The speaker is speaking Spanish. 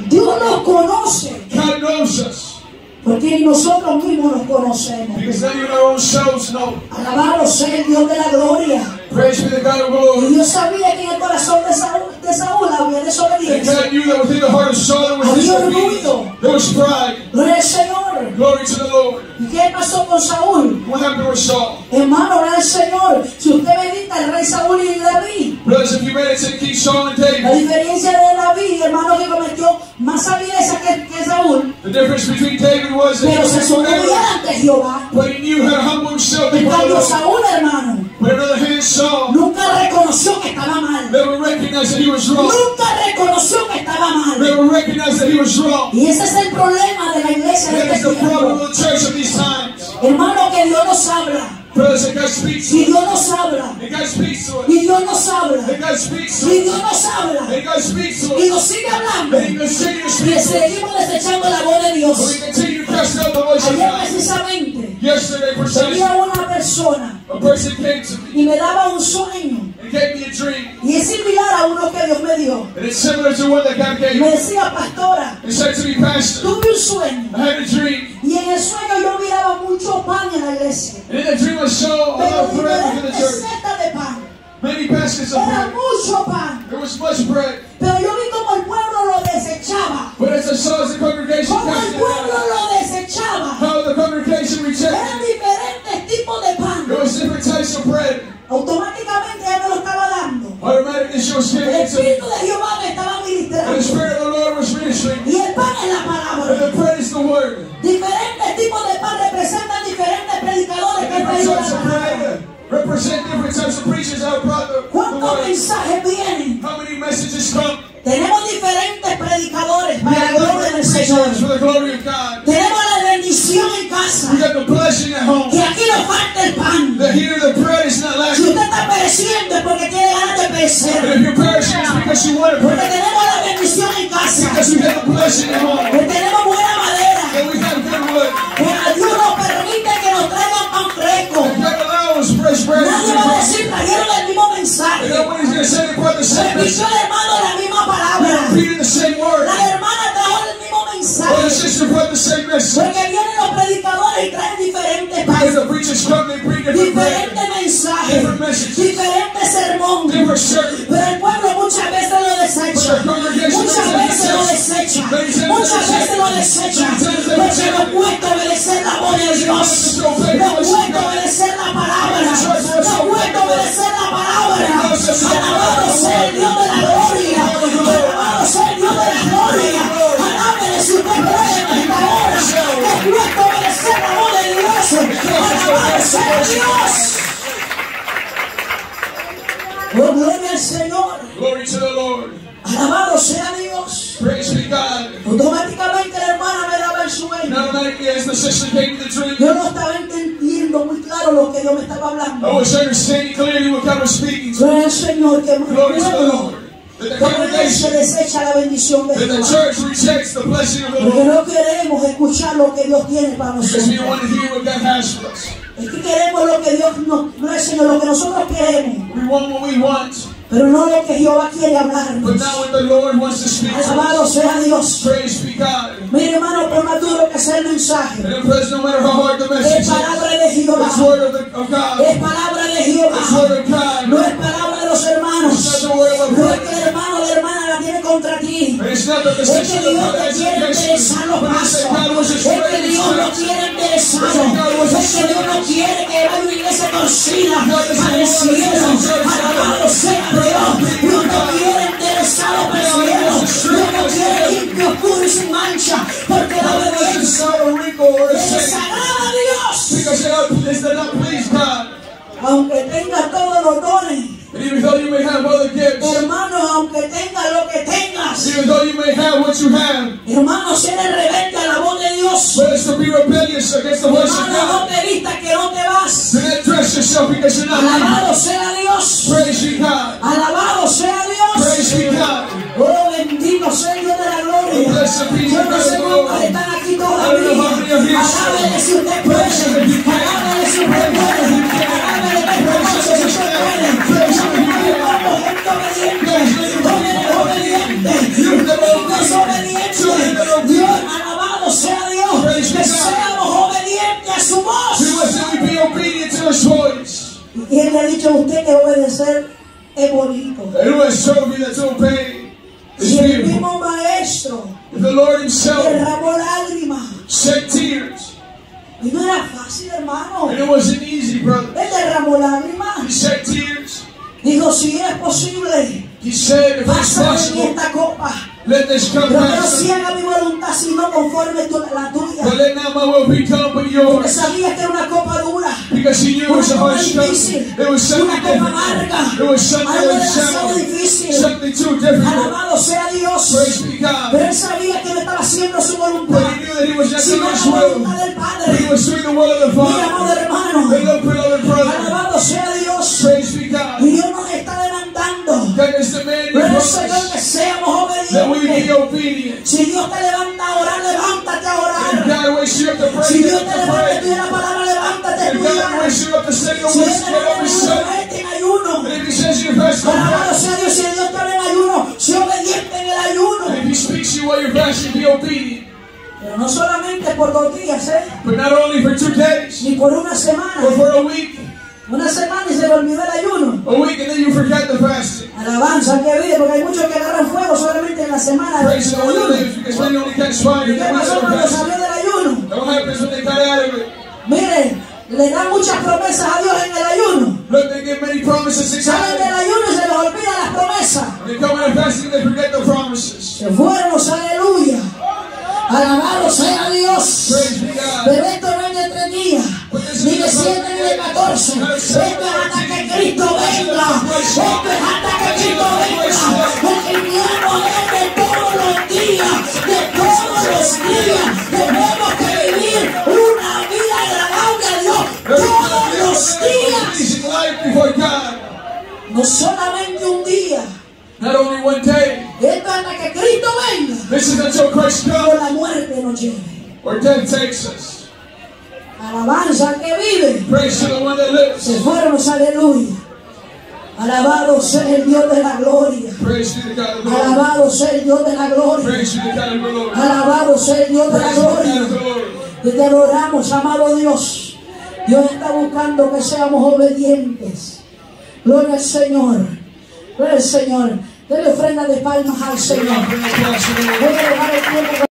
Dios nos conoce. God knows us. Porque nosotros mismos nos conocemos. Because not even our own selves know. Alabado sea el Dios de la gloria. Praise be the God of Y glory. Dios sabía que en el corazón de Saúl había And desobediencia. God knew that within the heart of Saul there was Había disobedience. orgullo. There was pride. Gloria al Señor. Glory to the Lord. ¿Y qué pasó con Saúl? What happened with Saul? Hermano, gloria al Señor. Si usted medita el rey Saúl y David, Brothers, if you meditate King Saul and la David, diferencia de David, hermano, que cometió más avideza que Saúl, the difference between David was that he pero se was sometía arrogant, ante Jehová. but he knew how to humble himself En before the cambio, Lord. Saúl, hermano, But on the other hand, Saul nunca reconoció que estaba mal. never recognized that he was wrong. Nunca reconoció que estaba mal. Never recognized that he was wrong. Y ese es el problema de la iglesia de That is este the problem tiempo. of the church of these times. Hermano, que Dios nos habla. Brothers, that God speaks to Y us. Dios nos habla. And God speaks to us. Y Dios nos habla. And God speaks to Y us. Dios nos habla. And God speaks to Y us. nos sigue hablando. And He continues to Y speak to us. seguimos desechando la voz de Dios. And we continue to cast out the voice of Ayer God. precisamente Yesterday, precisely, tenía una persona a person came to me y me daba un sueño. and gave me a dream. Y es similar a uno que Dios me dio. And it's similar to one that God gave Me me. decía, pastora, He said to me, Pastor, tuve un sueño. I had a dream. Y en el sueño yo miraba mucho pan en la iglesia. And in the dream I saw a lot Pero of bread within the diferentes church. setas de pan. Many baskets of Era bread. mucho pan. There was much bread. Pero yo vi como el pueblo lo desechaba. But as I saw as the congregation Como cast el it pueblo out, lo desechaba. how the congregation Eran rejected it. diferentes tipos de pan. There was different types of bread. Automáticamente ya me lo estaba dando. Automatically she was El giving it to me. Espíritu de Jehová me estaba And the ministrando. Spirit of the Lord was ministering. Y el pan es la And palabra. the bread is the word. Diferentes tipos de pan representan diferentes predicadores And que han different traído types la of palabra. bread represent different types of preachers that have brought the ¿Cuántos word. mensajes vienen? How many messages come? Tenemos diferentes predicadores We para la have gloria del different Señor. preachers for the glory of God. Tenemos la bendición en casa. We got the blessing at home. Que aquí nos falta el pan. The here the bread is not Si lacking. usted está pereciendo es porque tiene ganas de And perecer. if you're perishing, it's because you want to Porque pray. tenemos la bendición en casa. Because we got the blessing at home. Que tenemos buena madera. And we have good wood. Que Dios nos permite que nos traigan pan fresco. And God allows fresh bread. Nadie va a decir, trajeron el mismo And mensaje. nobody's going to say they brought the same Repitió message. el hermano la misma They palabra. repeated the same word. La hermana trajo el mismo Or the mensaje. sister brought the same message. Porque vienen los predicadores y traen diferentes Because pan. the preachers come, they bring different bread. Diferentes mensajes. Different messages. Diferentes sermón. Different sermons. Pero el pueblo muchas veces lo desecha. Muchas veces lo desecha. Muchas veces lo desecha. Porque no cuesta obedecer la voz de Dios. No cuesta obedecer la palabra. No cuesta obedecer la palabra. Alabado sea el Dios de la gloria. Alabado sea el Dios de la gloria. Alábele si usted puede en esta hora. No cuesta obedecer la voz de Dios. Alabado sea Dios. Oh, gloria al Señor. Glory to the Lord. Alabado sea Dios. Praise be God. Automáticamente la hermana me daba el sueño. And automatically, as the sister gave me the dream, Yo no estaba entendiendo muy claro lo que Dios me estaba I hablando. was understanding clearly what God was speaking to. Gloria al Señor, que Glory to the pueblo, Lord. That the como se congregation, desecha la bendición de that the Dios. church rejects the blessing of the Porque Lord. no queremos escuchar lo que Dios tiene para Because we nosotros. want to hear what God has for us. Es que queremos lo que Dios no es, sino lo que nosotros queremos. We want what we want, Pero no lo que Jehová quiere hablarnos. but not what the Lord wants to speak to Alabado us. sea Dios. Praise be God. Mire, hermano, por más duro que sea el mensaje, And in presence, no matter how hard the message es is, palabra de Jehová. it's word of God. Es palabra de Jehová. It's word of God. No es palabra de los hermanos. It's not the word of No es God. que el hermano o la hermana la tiene contra ti. And it's not that the Es que sister of the Dios brother te is quiere against enderezar you, los but it's that God pasos. was just Es que ready Dios no to quiere enderezado. Es que Dios no quiere que haya una iglesia torcida para el cielo. Alabado sea Dios. Dios no quiere enderezado para el cielo. Dios no quiere limpio, puro y sin mancha. Porque la obediencia It's not a wrinkle or a le shame. desagrada a Dios. Because it does not please God. Aunque tenga todos los dones, And even though you may have other gifts, hermano, aunque tenga lo que tengas, even though you may have what you have, hermano, ser rebelde a la voz de Dios. but it's to be rebellious against the voice of Hermano, no God. te vistas que no te vas. Do not dress yourself because you're not leaving. Alabado sea Dios. Praise be God. Alabado sea Praise Dios. be God. Oh, bendito sea el Dios de la gloria. Blessed be Yo the no sé God of cuántos glory. están aquí todavía. Alábele si usted puede. Alábele si usted puede. Alábele esta noche si usted puede. Gente obediente. Jóvenes obedientes. Niños obedientes. ¿Y quién le ha dicho a usted que obedecer es bonito? And who has told me that to obey is Si el beautiful? mismo maestro If the Lord Himself derramó lágrimas, shed tears, y no era fácil, hermano. and it wasn't easy, brother. Él derramó lágrimas. He shed tears. Dijo, si es posible, He said, if it's pasa de mí possible, esta copa. let this cup Pero que no pass. se haga mi voluntad, sino conforme la tuya. But let not my will be done, but Porque yours. sabía que era una copa dura, Because he knew it una was a copa harsh cup. difícil, It was something una copa different. amarga, It was something algo that was demasiado sound. difícil. Something too difficult. Alabado sea Dios. Praise be God. Pero él sabía que no estaba haciendo su But voluntad, he knew that he was not sino doing la his will. voluntad del But he Padre. was doing the will of the Mi Father. amado hermano, And look, beloved brother. alabado sea Dios. Praise be God. Y Dios nos está demandando, God is demanding pero from Señor, que us seamos that we be obedientes. obedient. Si Dios te levanta a orar, levántate a If orar. God wakes you up to Si pray, Dios get te up to levanta a pray. estudiar la palabra, levántate a If God estudiar. wakes you up to study your Si words, Él te get up and levanta study. a vete en ayuno. And if He says you fast, go Alabado fast. sea Dios. Si Dios te habla en ayuno, sé obediente en el ayuno. And if He speaks to you while you're fasting, be obedient. Pero no solamente por 2 días, But not only for 2 days, ni por una semana. but for a week. Una semana y se le olvidó el ayuno. A week and then you forget the fasting. Alabanza que vive, porque hay muchos que agarran fuego solamente en la semana del Praise the Lord ayuno. lives because many only catch fire ¿Y in qué the weeks pasó of cuando fasting. salió del ayuno? And what happens when they got out of it? Mire, le dan muchas promesas a Dios en el ayuno. Look, they give many promises to Salen del God. ayuno y se les olvidan las promesas. When they come out of fasting, they forget the promises. Se fueron, aleluya. Alabado sea Dios. Praise be God. Pero esto no es de 3 días, ni de 7 ni de 14. Esto es hasta que Cristo venga. Esto es hasta que Cristo venga. El cristiano es de todos los días. De todos los días. Tenemos que vivir una vida agradable a Dios todos los días. Pleasing life before God. No solamente un día. Not only one day. Esto es hasta que Cristo venga. This is until Christ O comes la muerte nos lleve. or death takes us. Alabanza al que vive. Praise to the one that lives. Se fueron, aleluya. Alabado sea el Dios de la gloria. Praise to the God of the Lord. Alabado sea el Dios de la gloria. Praise to the God of the Lord. Alabado sea el Dios de la Praise to the God of gloria. the Lord. Y te adoramos, amado Dios. Dios está buscando que seamos obedientes. Gloria al Señor. Gloria al Señor. Dele ofrenda de palmas al Señor. Voy a dejar el tiempo.